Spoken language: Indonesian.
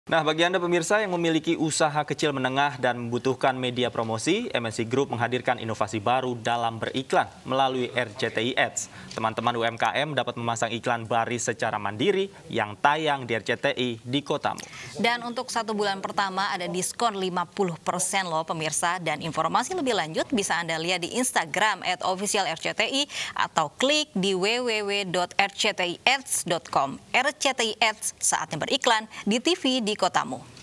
Nah, bagi Anda pemirsa yang memiliki usaha kecil menengah dan membutuhkan media promosi, MNC Group menghadirkan inovasi baru dalam beriklan melalui RCTI Ads. Teman-teman UMKM dapat memasang iklan baris secara mandiri yang tayang di RCTI di kotamu. Dan untuk 1 bulan pertama ada diskon 50% loh pemirsa. Dan informasi lebih lanjut bisa Anda lihat di Instagram @officialrcti atau klik di www.rctiads.com. RCTI Ads, saatnya beriklan di TV di kotamu.